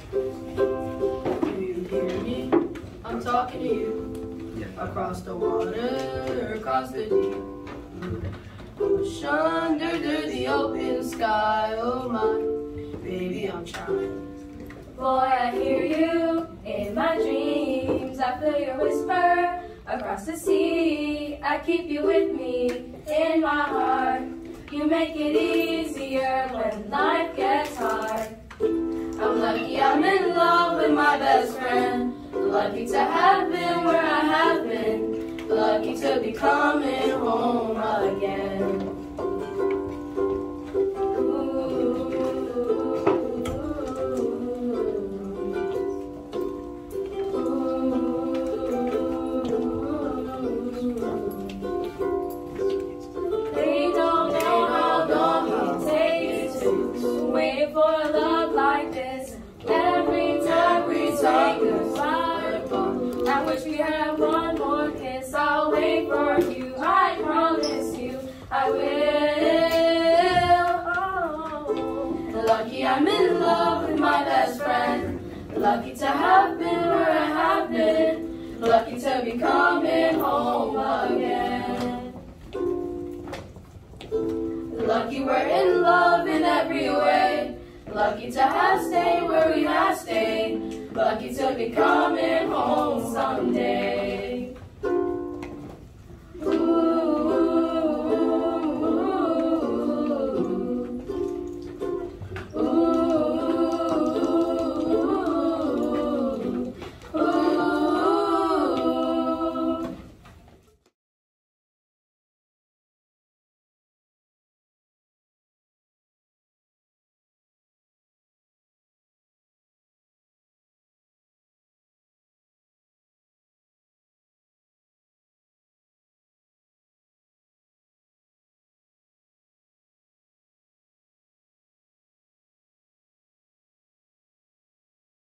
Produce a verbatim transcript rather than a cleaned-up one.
Do you hear me? I'm talking to you. Yeah. Across the water, across the deep ocean, under the open sky. Oh my, baby, I'm trying. Boy, I hear you in my dreams. I feel your whisper across the sea. I keep you with me in my heart. You make it easier when life gets hard. I'm lucky I'm in love with my best friend. Lucky to have been where I have been. Lucky to be coming home again. I wish we had one more kiss. I'll wait for you. I promise you I will. Oh. Lucky I'm in love with my best friend. Lucky to have been where I have been. Lucky to be coming home again. Lucky we're in love in every way. Lucky to have stayed where we have stayed. Lucky to be coming home someday.